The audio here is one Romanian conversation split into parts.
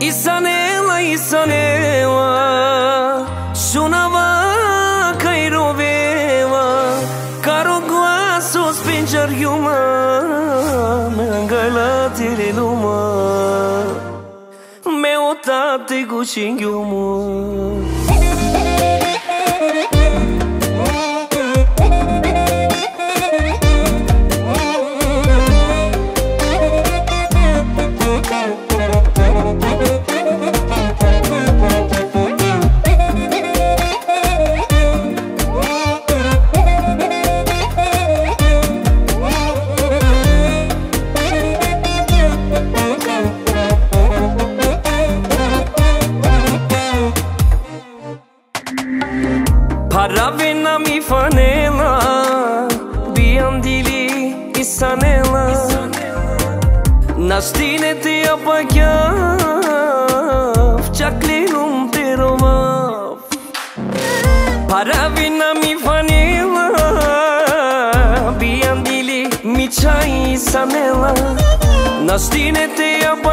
Isanela, Isanela, suonava che roveva, caro guasso spinger yuma, mengalati le luma, me otate gucin yumu. Paravena mi fanela, biandili isanela, nastine te apagyav, chaklinum te romav. Paravena mi fanela, biandili mi chai isanela, nastine te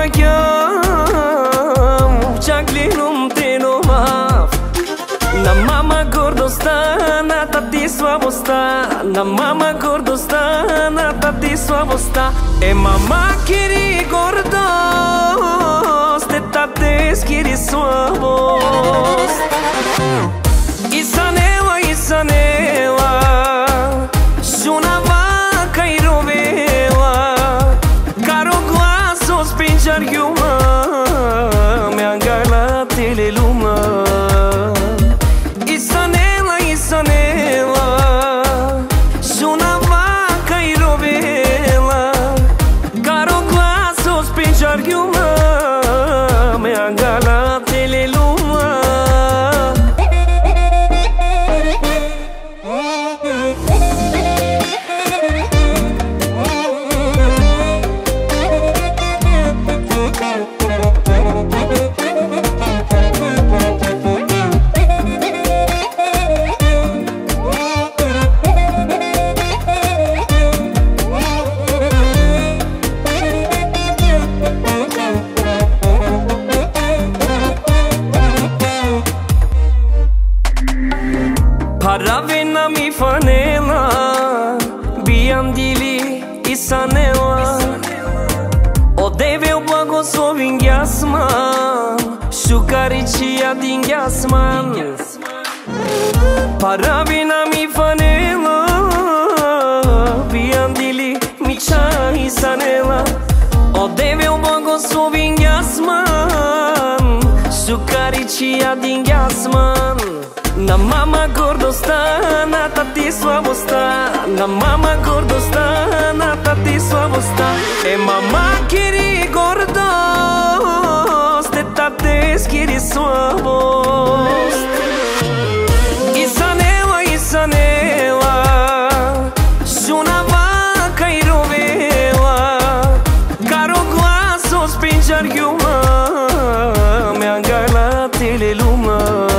apagyav, chaklinum te romav. Na mama gordostana, tati slavosta. Na mama gordostana, tati slavosta. E mama kiri gordost, e tate skiri slavost. Isanela, Isanela, sunava kai rovela, caro glaso spinger yuma, me angala teleluma. Isanela, sunava ca-i rovela, caro glaso spinger yuma, me angala teleluma. Paravena mi fanela, biandili isanela, odeve o blagoslovin jasman, šukarićija din jasman. Paravena mi fanela, biandili mi čaj isanela, odeve o blagoslovin jasman, šukarićija din jasman. Na mama gordostana, tati slavosta. Na mama gordostana, tati slavosta. E mama kiri gordost, e tate skiri slavost. Isanela, Isanela, sunava kai rovela, caro glaso spinger yuma, me angala teleluma.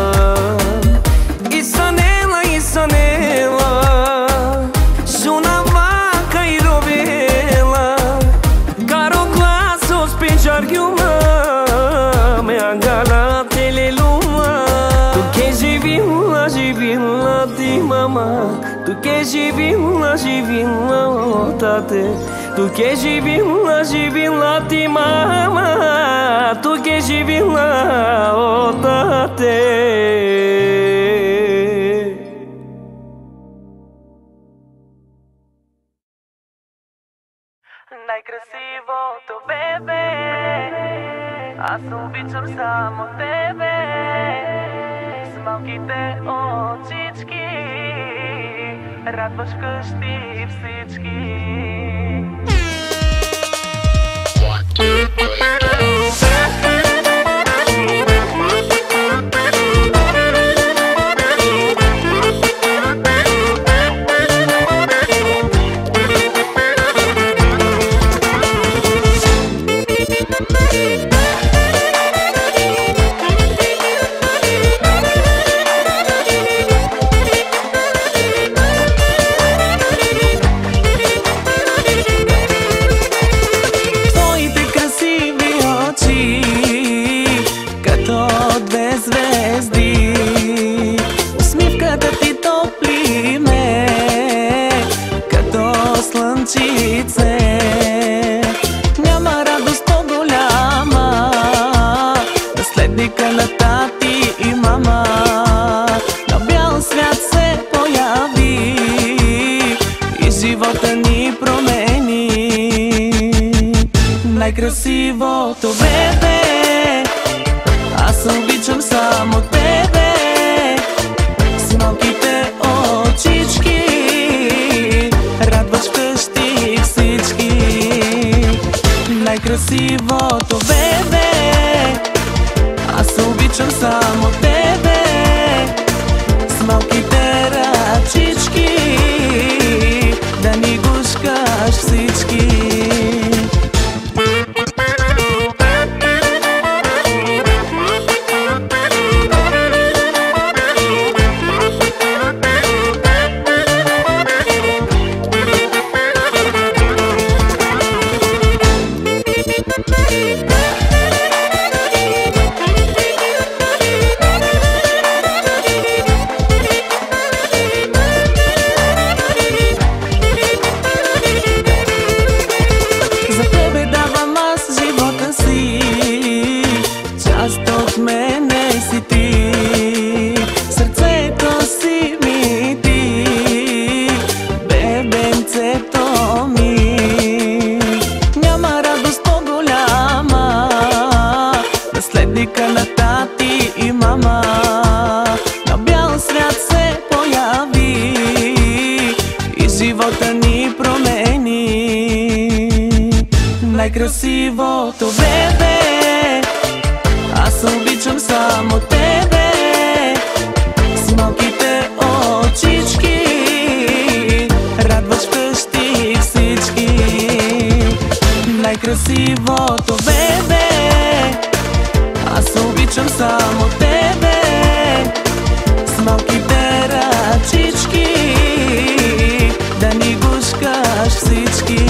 Isanela, Isanela, sunava ca-i rovela, caro glaso spinger yuma, me angala teleluma. Tu que jivila, jivila di mama, tu que jivila, jivila otate, tu que jivila, jivila di mama, tu que jivila otate. Най-красивото бебе, аз обичам само тебе, с малките очички, радваш къщи всички. Най-красивото бебе, аз обичам само тебе. С малките очички радваш вкъщи всички. Най-красивото бебе, аз обичам само тебе. С малките ръчички да ни гушкаш всички. На тати и мама на бял свят се появи и живота ни промени. Най-красивото бебе, аз обичам само тебе. С малките очички радваш вкъщи всички. Най-красивото бебе, аз обичам само тебе. С малките ръчички да ни гушкаш всички.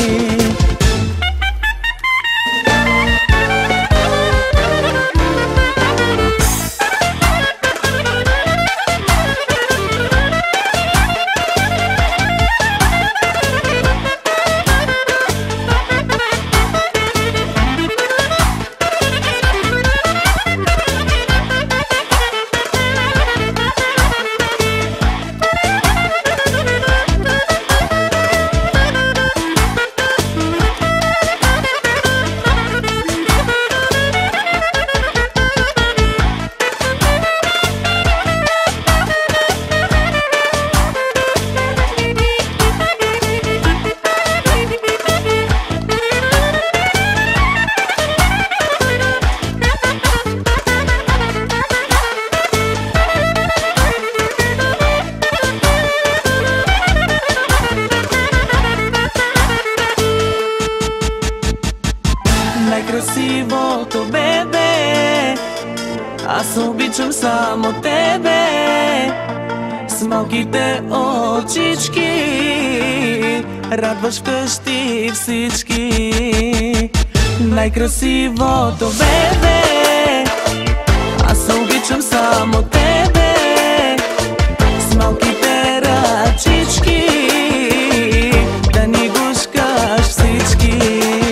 Най-красивото бебе, аз обичам само тебе. С малките очички радваш вкъщи всички. Най-красивото бебе, аз обичам само тебе. С малките ръчички да ни гушкаш всички.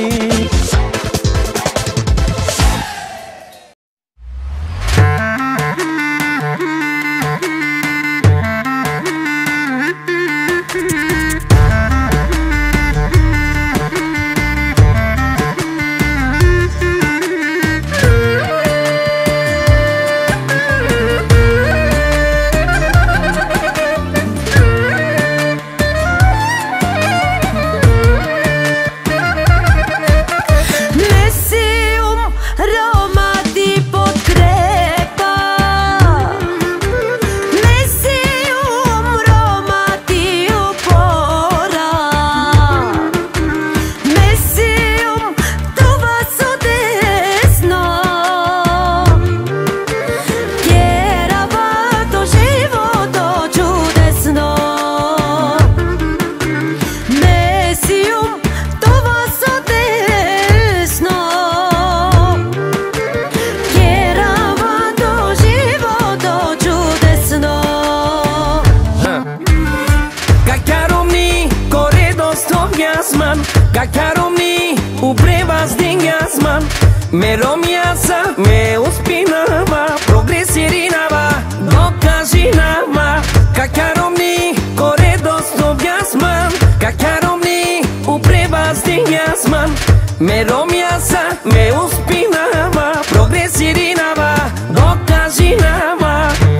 Me romiaza, me uspinava, progresirinava, dokažinava. Kakarovni koredos dobjasman, kakarovni uprevazdi jasman. Mereu mi-asa, me uspinava, progresirinava, dokazinava.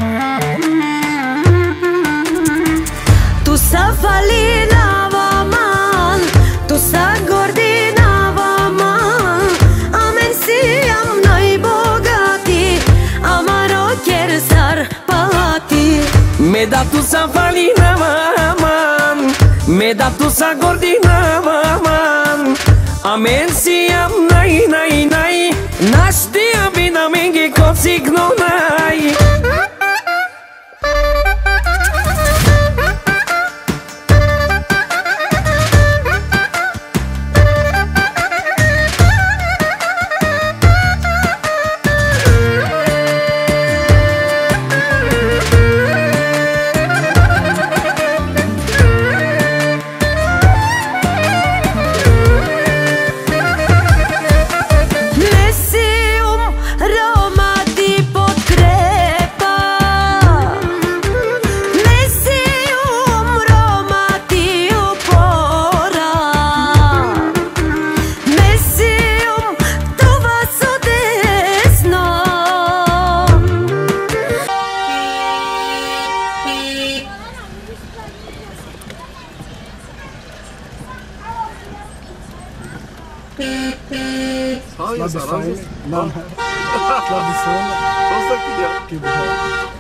Tu sa falinava man, tu sa gordinava man. Amen si am noi bogati, amaro chiar zarpati. Me da tu sa falinava man, me da tu sa gordinava man. Amen si am nai nai nai, naštia bina mingi ko signo nai. Não, tradição. Nossa, que deu. Que bom.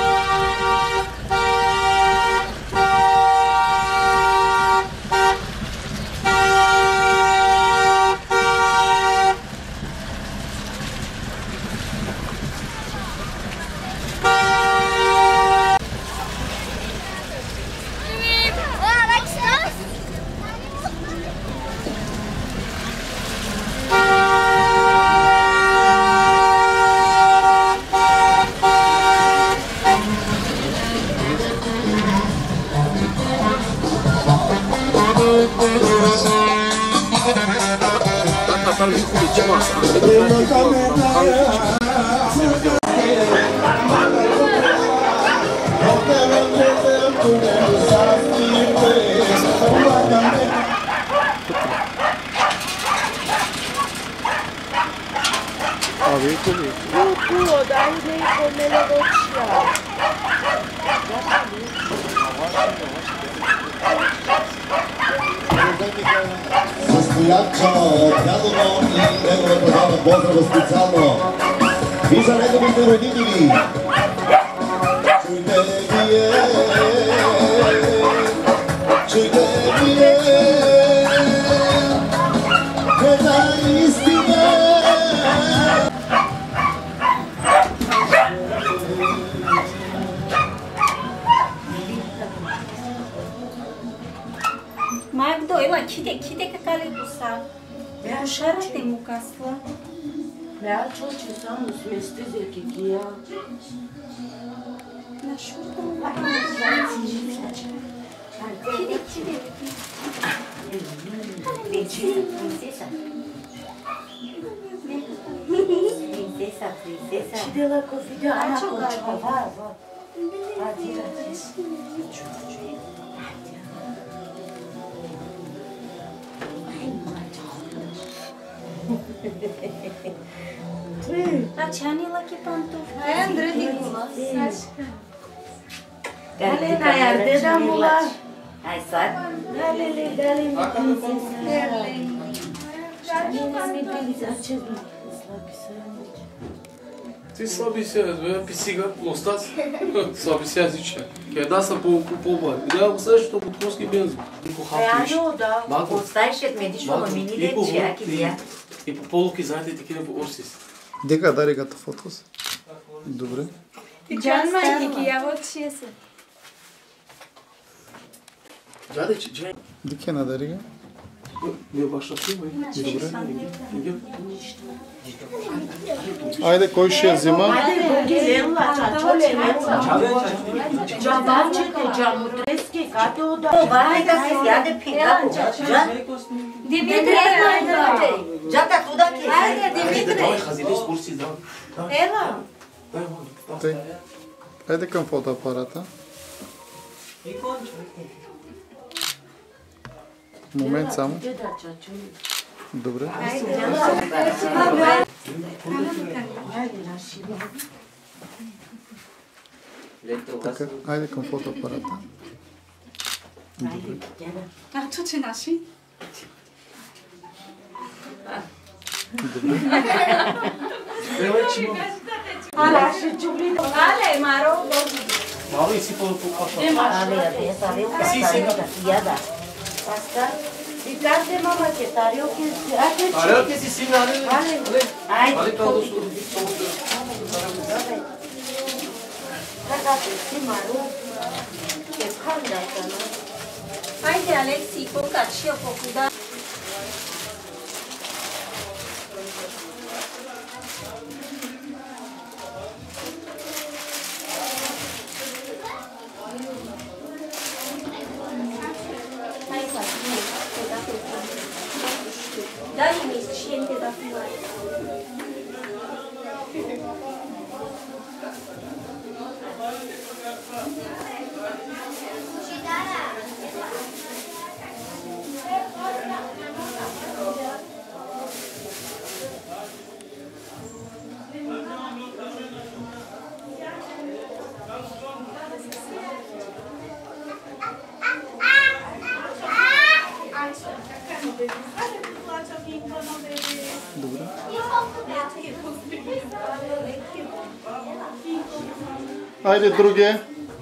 Стоячо, дядово и неговата жена поздрава специално и за неговите родители. Чуйте вие, чуйте вие, една истина. Magdo, ela kide kakale kusa. Ușara te mucasă. Mea ce să nu smesteze chichia. Na șurtă. Princesa. Și de la cofidea Ana Colciova. A ce ani la chipantof? Hai, Andrei, dicu-mă. Galena, iar de da mula. Hai, soar. Galele, galele, princesa. Ти слаби сега, бе, писига, остац. Слаби сега зича. Ке да са по-бай. Да, следващото подходски бензо. Реално, да. Оставише медично мамините, чияки бия. И по полуки, знаете, такива по Орсис. Дека дари гата фотос. Добре. Can mai ki я вот чесе. Джаде, че? Деке на дари га. Не башаш ли, бе? Добре. Айде, кој ще ја зема? Айде, гелела, чачоле, джабачите, джамутрески, кате ода. Това е да се сяде пингако. Димитре, айде. Джата туда ки. Айде, Димитре. Давай, хазиде с Орсис, да. Ела. Тъй. Айде към фотоапарата. Момент само. Добре. Така, айде към фотоапарата. Добре. А, чуче наши. Добре. Але, Маро, Malo и си по-папа. Тарелки си си, але калдо Haide, Alexi, pocat și eu făcut, da? Dai-mi sciente da fumare. Добре. Айде други.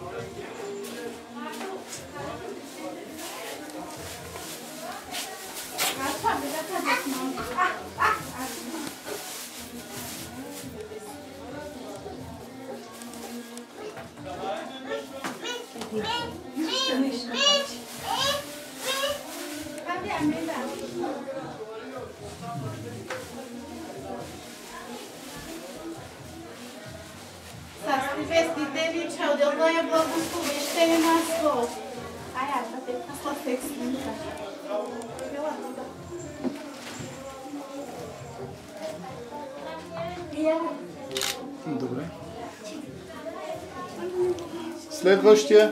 Vestitele ce-au de noi e blăgustulește nasol. Aia, te asta te explică. Добре. Следващия.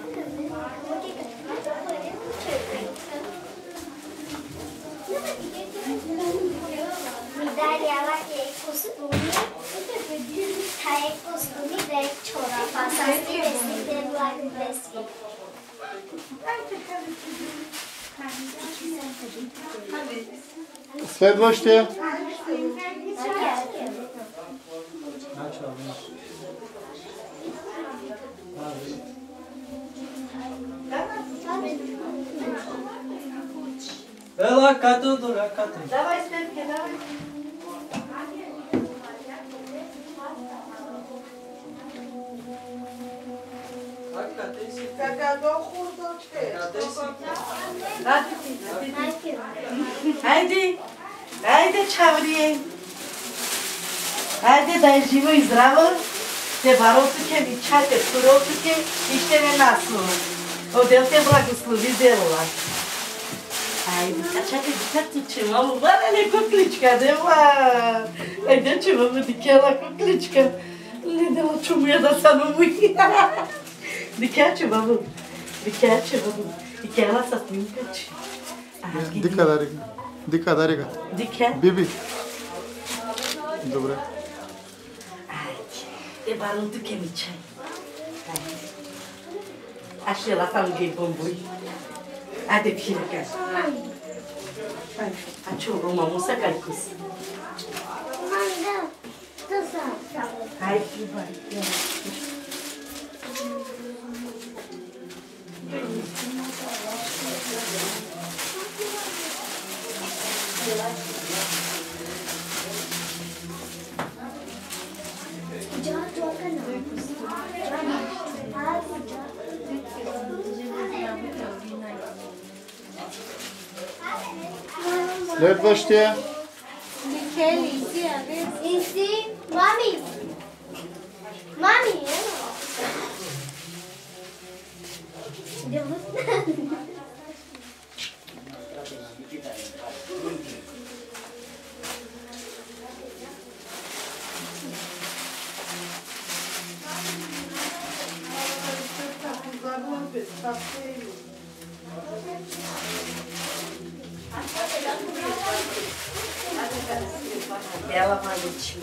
Следващия. Ела, като дура, като. Давай, Степке, давай. Хайде, хайде, чаврие. Хайде, да е живо и здраво. Те баротуке, вичате, суротуке и ще ме наслува. Одел те благослови делова. Айде, чакай, дитятиче, мамо, вареле кукличка, дела. Айде, че мамо, дикела кукличка. Не дела чумия да само муи. Дикяче, мамо, мамо. Дикела са снимкаче. Дика дарига. Дика дарига. Дика? Биби. Добре. Te barulho que me chai. Achei lá para alguém bombui. A de pica. A chuva uma moça carcos. Manda. Ai que vai. Следващия. Микели, изи, мами. Мами, Tá ela mai mici.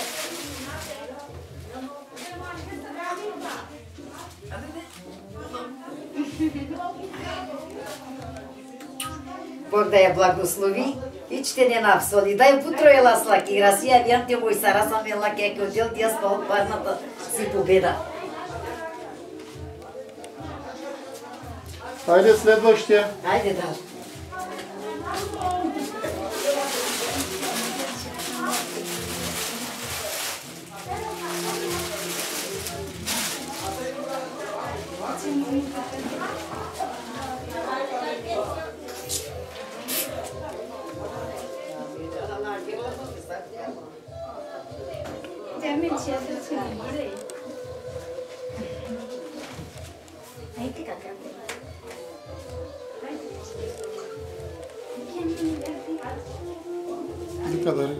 Бог да я благослови и че те не напсоли. Дай путро ела слаки. Расия вян те мой сара сам ела кеки отдел тия спа от парната си победа. Хайде следващия. Хайде да. Dikkat edin.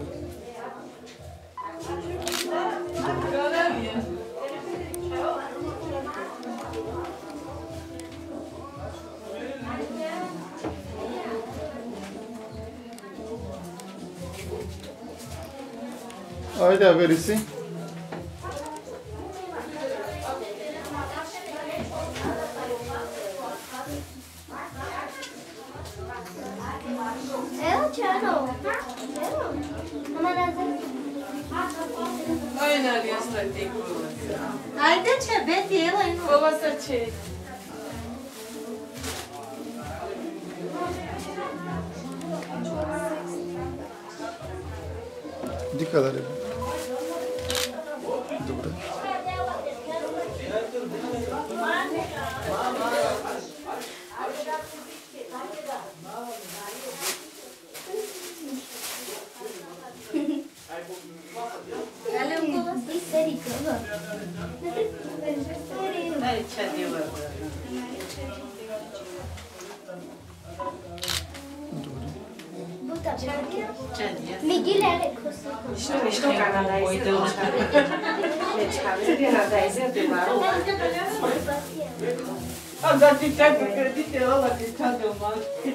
Haydi haberisi. Haydi çabet yeğenin babası çek. Dikkat edin. Добре. Miguel era Что Канада изделала? Канада изделала. А да ти так кредит ела ти така дома.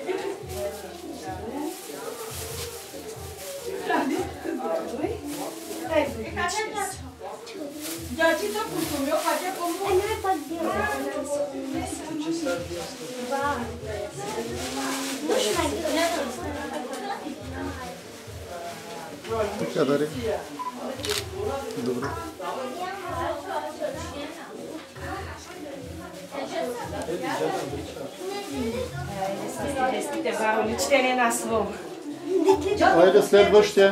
Я ти так пустую, хотя кому? Она подбила. Dikkat edin. Добре. Дестите барони, чтене на свом. Haydi следващия.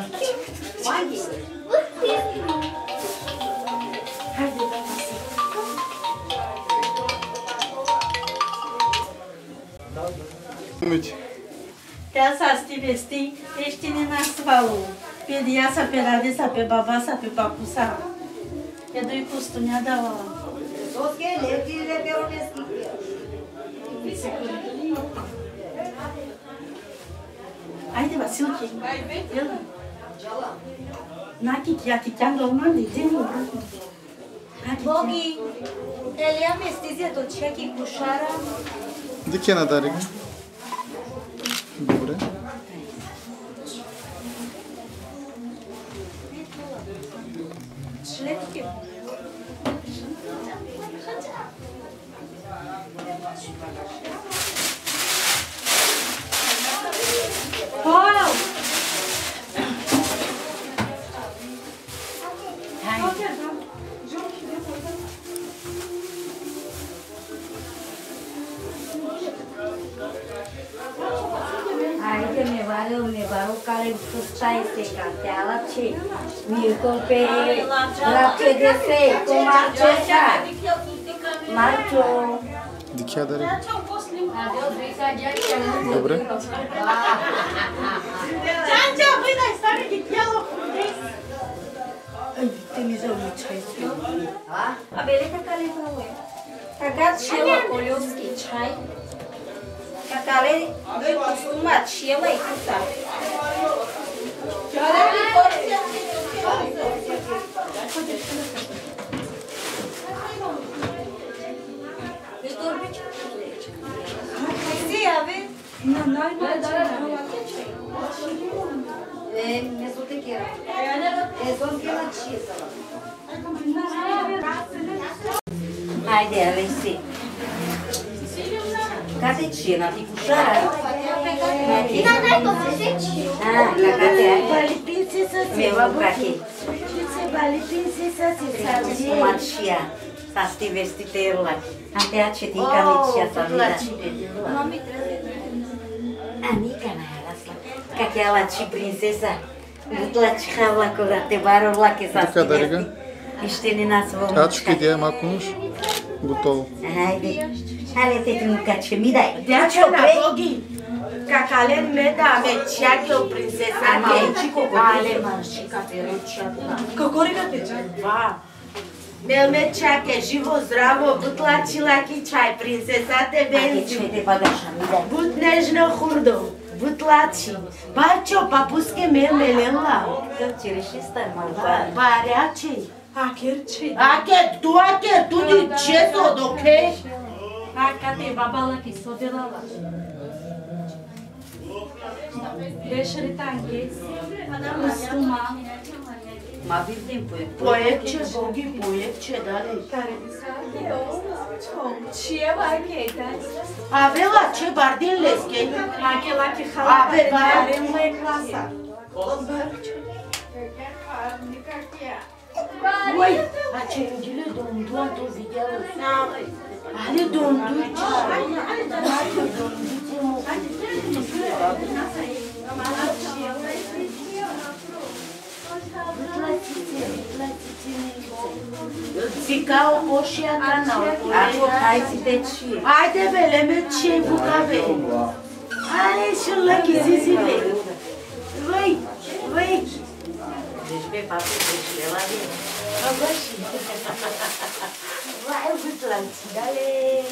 Tea să sti vesti, ești nena svalu. Pe dia sa pe rade sa pe baba sa pe papusa. E doi custunia da la. Haide Vasilki. Naki ki chiando umani, dinu. Bogi, Elia mestizia do čeki kušara. Dikkat edin. Добре. Шлетки. Wow! Haide nevarou care fusta este canteala ce Mircol pe rapte de fe, cum arcesa. Marcio. Dikkat edin. Добре. Ciancea, băi, dar stare că chialo frumos. Ai, te mizeu mi chai. A beleza cale pra ué. Cagat chela Polioski chai. Cacale doi costumat chela e cuta. Sim, a ver? Não, não, não. Не су такива. Езонки на чиса. Хайде, Алекси. Кате чина ти кушара? Vale princesa se va buki. Vale princesa se sabe. Machia. Sasti vestiteru la. Ante a ce tica micia sa vida. Amiga na rasla. Que aquela ti princesa. Butla chhala kora te baror la que sa. Дика, Isteni nas vom. Качки где макунш? Готово. Хайде. Ale te trinca ce mi dai. De aceea, Bogi, cacalen meda me cea că o princesa Mai che ci ale manși ca te rocia. Cocorica te Va. Me cea că živo zdravo butla čilaki čaj princesa te benzi. ce te pagaša mi dai. But nežno hurdo. Butlači. Bačo papuske melela. Că ce reși stai mă. Bareači. Akerci. Aker, tu di ce sod, ok? Cadê babala aqui, só de lá. Deixa ele estar aqui. Acostumar. Ma vidim Poiecce, Bogi, poiecce, dale. Care ce vai que tá? Avela ce bardin leske. Aquela que fala. Ave Are uma classe. Oi, ce ingile dondu ato videalo. Ale dondu ce. Fica o coșia ta na. Hai să te ci. Haide vele me ce bucave. Ale și la chizizile. Vai. Deci pe papă de la vie. Vai butlanți, dale.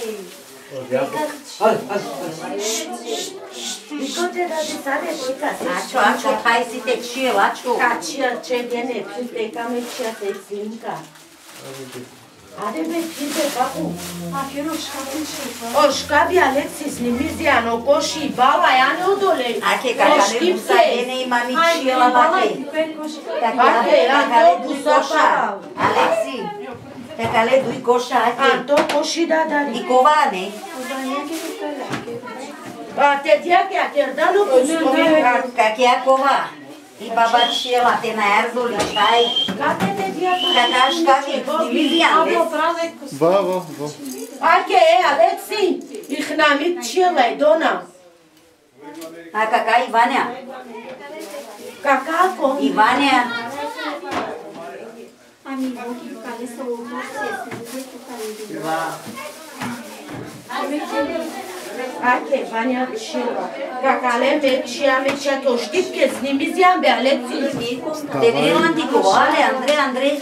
Dicote da de sare și ca să Acio, hai să te ci, acio. ca ce de ne pinte ca me ce te ținca. Are me pinte papu. Aquele șcapi ce O șcapi Alexis Nimiziano coși bala ea ne odole. Ake kakale busa ene mami ci la bate. Kakale busa. Alexi. Kakale dui coșa ake. Anto coși da dali. I covane. Te dia che a terda lu custo. Kakea cova. I baba ci la te na erzuli stai. Cate te dia Kakash kavi. Divizian. Va. Ake Alexi. Ich namit cele dona. A kakai Ivania. Cacaco. Ivania. amigo que fala só você, Va. Ake, Vania Cila. Cacale mecea to știți că s nimiziam be Alexis. Te vine antico, Andrei.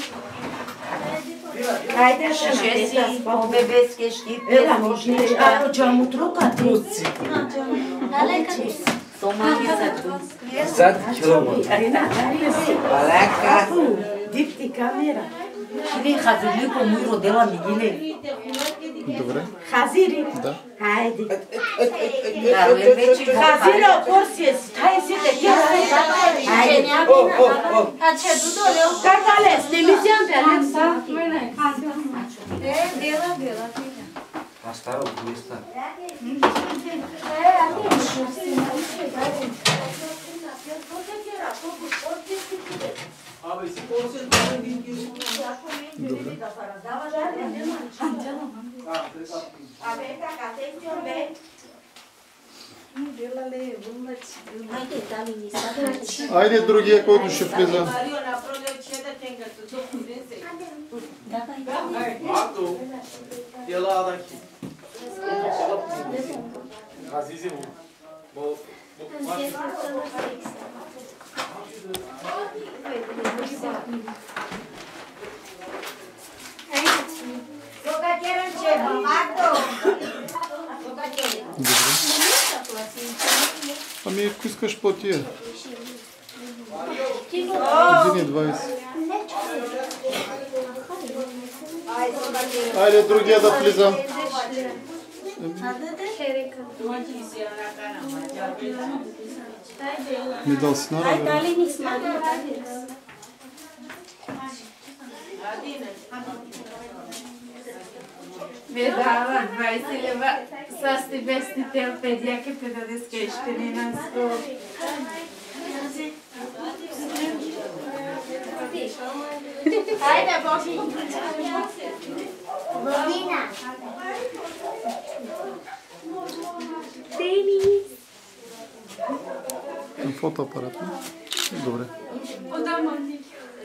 Haide așa, Jesi, o bebesche știi. Ela moșnici, anu geamul trucat. Alexis. Toma tu. Exact, kilometru. Alaca. Dipti camera. Cine hazirli cu mui rodela migile? Добре. Haziri? Da. Haide. Dar el veci Haziri o porție, stai să te chiar. Haide. Cacale, s nimiziam be Alexis. Bela. Asta o asta. Abi, se poți să faci din Айде другия, който ще влиза. Ado, ela daqui. Azizim. Ами, ако искаш по-тия. Един 20. Айде другия да влизам. Xereca. Mi dal sinara. Ai, dali nisma. Vedala, vai se levar só se veste teu pedia que peda desqueste nas cores. Haide, Bobi. Bobina. Denis. Am fotoaparat, nu? Dobre. O da mami.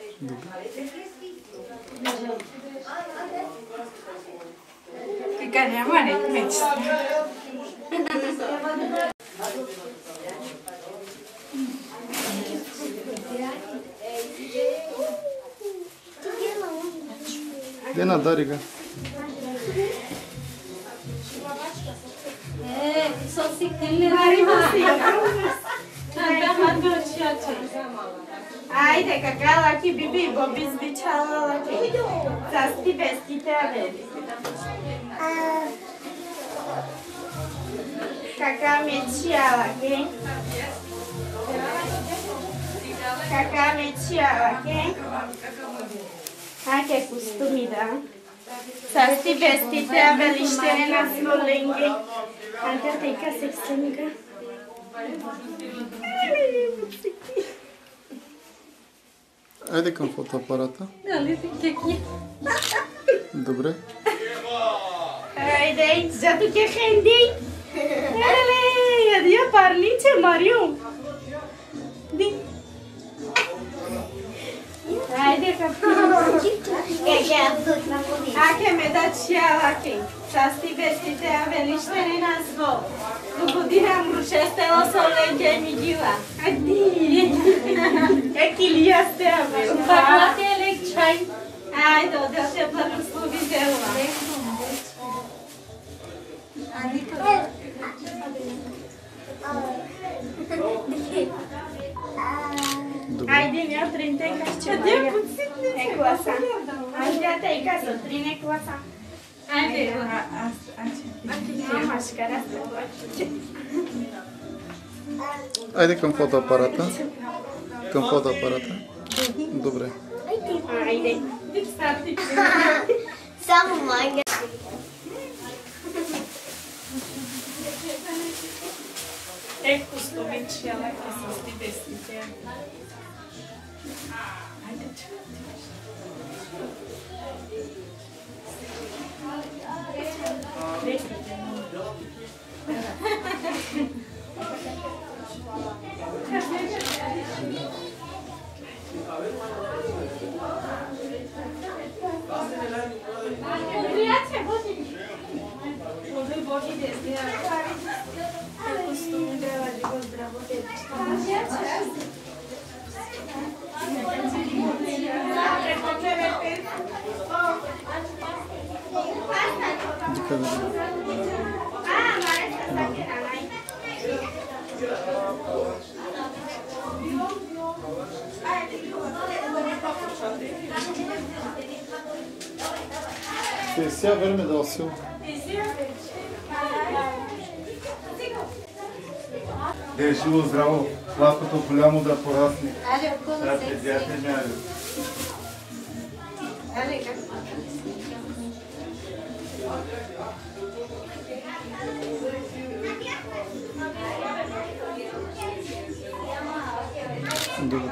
Fica ne mane kmeč. Dena Dariga. Só se tem Haide, că gala ki bibi, bobis bichala la ki. Zasti vestite averi. Caca metia la ki. Caca metia la ki. Anche costumida. Zasti vestite averi ștere na slolenghe. Anche te ca sextemica. Ajde към фотоапарата. Добре. Haydi, já tu quer render? Ele, ia parlinche, Mario. Haydi, capitão. Aqui me dá tia aqui. Já se vestite a velista nem nas vó. Tu podia mrușește o să lege migila. Adi. E chilias te avem. Poate electrai. Haydi, o de te plăcut sluvizeula. Haydi, mi-au trinte ca și ceva. E cu asta. Haydi, te-ai ca să trine cu asta. Haydi. Am așcara asta. Ajde към фотоапарата. Към фотоапарата. Добре. Haydi. Само мага. E costumit și ala ca să stii vestite. Haydi. Сега време да осил. Е, живо, здраво, лапкото голямо да порасне. Але около Да, се. приятели, няли. Але как? Добре.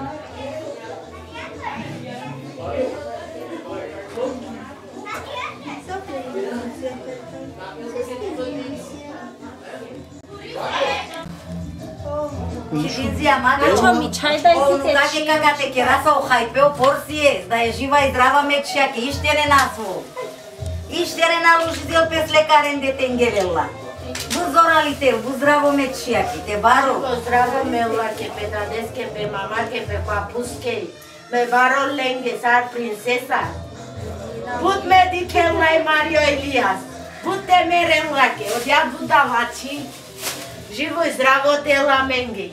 Визија, мага, ми чај дај си те дај како те кераса охајпео порсие, да е жива и здрава мечјаке, иштере насво. Иштере налужител пес лекарен детенгелела. Бузоралите, буздраво мечјаке, те баро. Здраво мела ke pe dades ke pe mama ke pe papus ke me baro lenge sar princesa. Put me dikel lai Mario Elias. Put te merem lake, odia budavaci. Živo i zdravo te la mengi.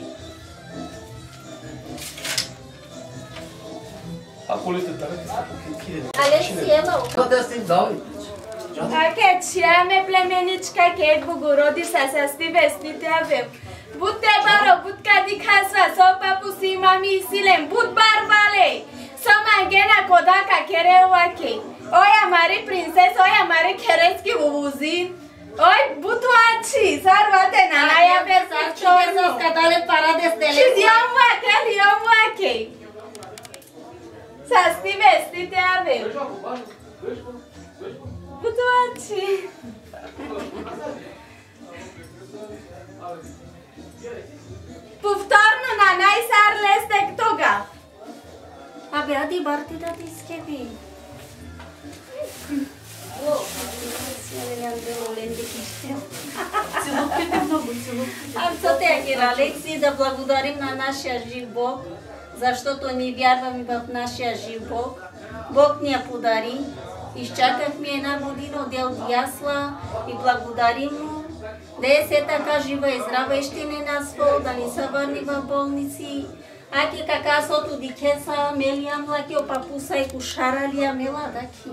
Acolo este tare că Ale si ela. Toate astea îți dau. Aké čiame plemenička, keď bugurodí sa sasti vestite aveu. Budte baro, budka dikhasva, so papusi mami silem, bud barbale. Soma gena kodaka kerewake. Oya mari prinses, oya mari kereski uvuzin. Oi, butuaci, sarvate nanaya Sarchorno, scadale paradestele. Și diomake. Sasti vestite aveu. Butuaci. Повторно на най-сарлестек тога. Abia di barti da diskevi. Все-таки, Алекси, да благодарим на нашия жив Бог, защото ни вярваме в нашия жив Бог. Бог ни я подари. Изчакахме една година отдел от ясла и благодарим му. Да е се така жива и здрава и ще не насвол, да ни се върни в болници. Аки какасото дикеса, мелиям лаки опапуса и кушаралия мела даки.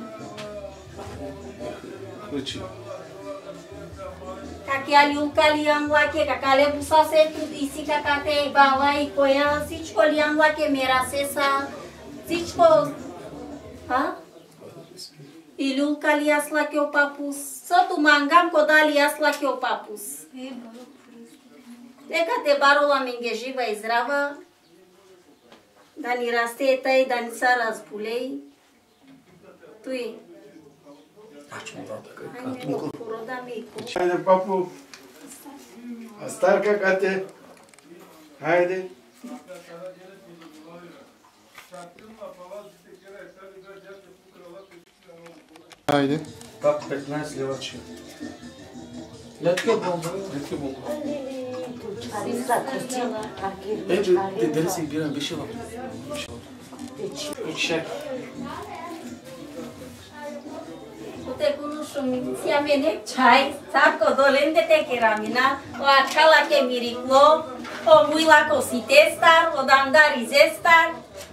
Каки алюлка лиям лаки, какале буса се тут иси какате бала и коя, всичко лиям лаки мерасеса, всичко... А? И люлка ли аз лаки опапус, сото мангам кода ли аз лаки опапус. Дека те барола минге жива и здрава, да ни расте тъй, да ни са разболей. Той. Айде го породаме и ко. Хайде, папу. А старка кате? Хайде. Хайде. Пап, 15 левачи. Летке бомба. Ece, deli si bir an bir şey var. İçecek. Te cunoscem, si amene chai, saco dolente te keramina, o achala ke miriclo, o muila cositestar, o dandarizestar.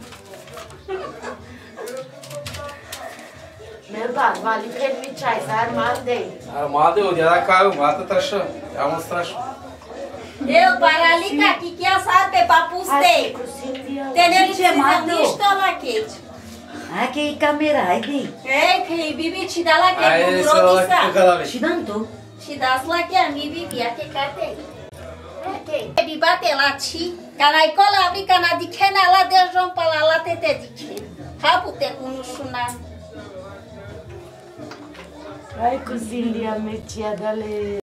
Merda, vale que me chai, sar maldei. Armado, o dia da caiu, mata traxa. É uma traxa. Eu paralica que quer sabe papuste. Tener ce niște la checi. Hai că e camera, haide. Ei, că e bibi ci da la che burodisa. Și dăm tu. Și das la che mi bibi a che cate. Ok. Bibate la ci, cana icola abrica na dikena la de jompa la tete dike. Hapu te cunușuna. Hai cu Silvia Mecia, dale.